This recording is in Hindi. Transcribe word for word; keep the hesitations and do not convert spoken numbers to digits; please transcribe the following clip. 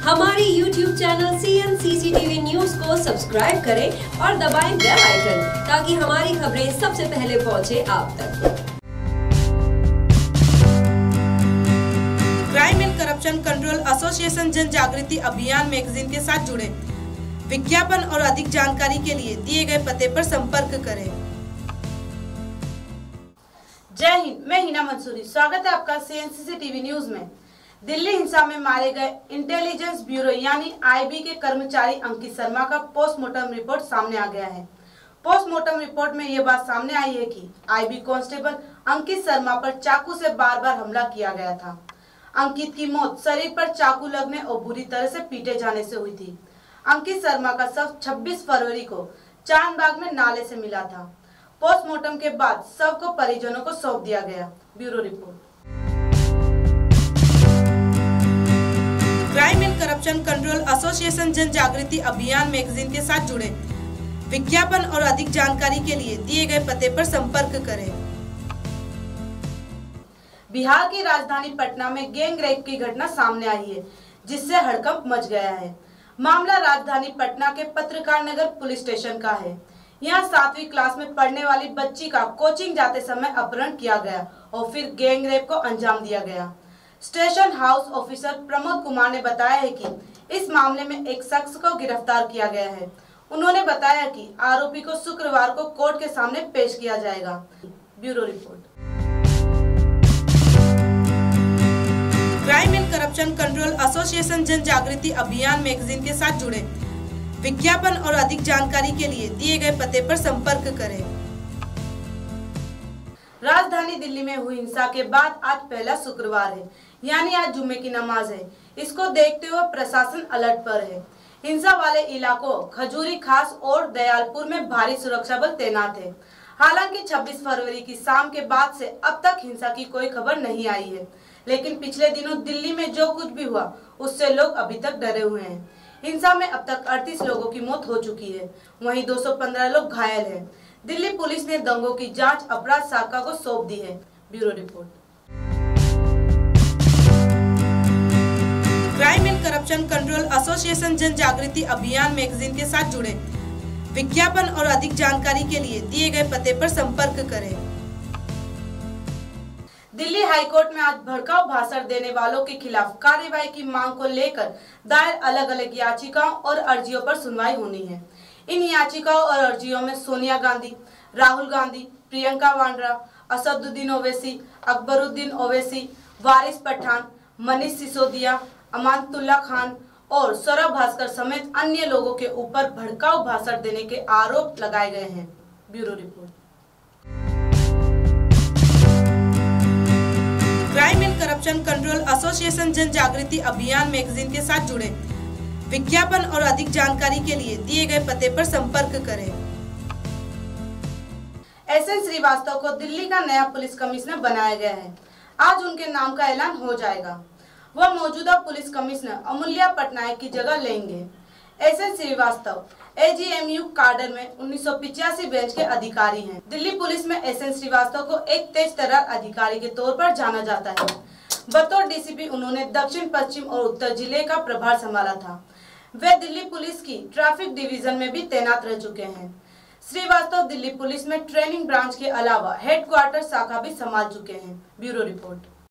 हमारी YouTube channel C N C C T V news को सब्सक्राइब करें और दबाएं बेल आइकन ताकि हमारी खबरें सबसे पहले पहुंचे आप तक। Crime and corruption control association जन जागृति अभियान मैगजीन के साथ जुड़े। विज्ञापन और अधिक जानकारी के लिए दिए गए पते पर संपर्क करें। जय हिंद, मैं हिना मंसूरी। स्वागत है आपका C N C C T V news में। दिल्ली हिंसा में मारे गए इंटेलिजेंस ब्यूरो यानी आई बी के कर्मचारी अंकित शर्मा का पोस्टमार्टम रिपोर्ट सामने आ गया है। पोस्टमार्टम रिपोर्ट में यह बात सामने आई है कि I B constable Ankit Sharma पर चाकू से बार बार हमला किया गया था। अंकित की मौत शरीर पर चाकू लगने और बुरी तरह से पीटे जाने से हुई थी। अंकित शर्मा का शव छब्बीस फरवरी को चांदबाग में नाले से मिला था। पोस्टमार्टम के बाद शव को परिजनों को सौंप दिया गया। Bureau report. Crime and corruption control association जन जागृति अभियान मैगजीन के साथ जुड़े। विज्ञापन और अधिक जानकारी के लिए दिए गए पते पर संपर्क करें। बिहार की राजधानी पटना में गैंग रेप की घटना सामने आई है, जिससे हड़कंप मच गया है। मामला राजधानी पटना के पत्रकार नगर पुलिस स्टेशन का है। यहाँ सातवीं क्लास में पढ़ने वाली बच्ची का कोचिंग जाते समय अपहरण किया गया और फिर गैंग रेप को अंजाम दिया गया। Station house officer Pramod Kumar ने बताया है कि इस मामले में एक शख्स को गिरफ्तार किया गया है। उन्होंने बताया कि आरोपी को शुक्रवार को कोर्ट के सामने पेश किया जाएगा। Bureau report. Crime and corruption control association जन जागृति अभियान मैगजीन के साथ जुड़े। विज्ञापन और अधिक जानकारी के लिए दिए गए पते पर संपर्क करें। राजधानी दिल्ली में हुई हिंसा के बाद आज पहला शुक्रवार है, यानी आज जुम्मे की नमाज है। इसको देखते हुए प्रशासन अलर्ट पर है। हिंसा वाले इलाकों खजूरी खास और दयालपुर में भारी सुरक्षा बल तैनात है। हालांकि छब्बीस फरवरी की शाम के बाद से अब तक हिंसा की कोई खबर नहीं आई है, लेकिन पिछले दिनों दिल्ली में जो कुछ भी हुआ उससे लोग अभी तक डरे हुए हैं। हिंसा में अब तक अड़तीस लोगों की मौत हो चुकी है, वहीं दो सौ पंद्रह लोग घायल हैं। दिल्ली पुलिस ने दंगों की जांच अपराध शाखा को सौंप दी है। Bureau report. Crime and corruption control association जन जागृति अभियान मैगजीन के साथ जुड़े। विज्ञापन और अधिक जानकारी के लिए दिए गए पते पर संपर्क करें। दिल्ली हाईकोर्ट में आज भड़काऊ भाषण देने वालों के खिलाफ कार्रवाई की मांग को लेकर दायर अलग अलग याचिकाओं और अर्जियों पर सुनवाई होनी है। इन याचिकाओं और अर्जियों में सोनिया गांधी, राहुल गांधी, प्रियंका वाड्रा, असदुद्दीन ओवैसी, अकबरुद्दीन ओवैसी, वारिस पठान, मनीष सिसोदिया, अमानतुल्लाह खान और सौरभ भास्कर समेत अन्य लोगों के ऊपर भड़काऊ भाषण देने के आरोप लगाए गए हैं। Bureau report. Crime and corruption control association जन जागृति अभियान मैगजीन के साथ जुड़े। विज्ञापन और अधिक जानकारी के लिए दिए गए पते पर संपर्क करें। एस एन श्रीवास्तव को दिल्ली का नया पुलिस कमिश्नर बनाया गया है। आज उनके नाम का ऐलान हो जाएगा। वह मौजूदा पुलिस कमिश्नर अमूल्या पटनायक की जगह लेंगे। S N Srivastava A G M you cadre में उन्नीस सौ पिचासी बेंच के अधिकारी हैं। दिल्ली पुलिस में एस एन श्रीवास्तव को एक तेज तर्रार अधिकारी के तौर पर जाना जाता है। बतौर डी सी पी उन्होंने दक्षिण पश्चिम और उत्तर जिले का प्रभार संभाला था। वे दिल्ली पुलिस की ट्रैफिक डिवीजन में भी तैनात रह चुके हैं। श्रीवास्तव दिल्ली पुलिस में ट्रेनिंग ब्रांच के अलावा हेडक्वार्टर शाखा भी संभाल चुके हैं। Bureau report.